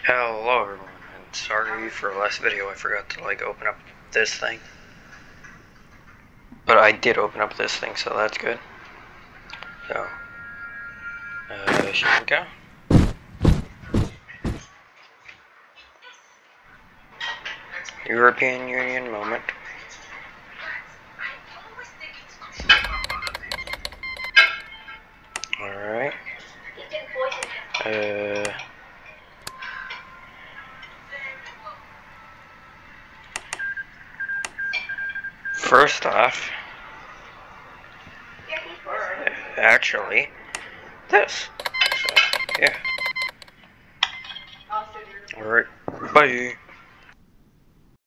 Hello everyone, and sorry for the last video, I forgot to open up this thing. But I did open up this thing, so that's good. So, here we go. European Union moment. Alright. First off, actually, this. So, yeah. Alright, bye.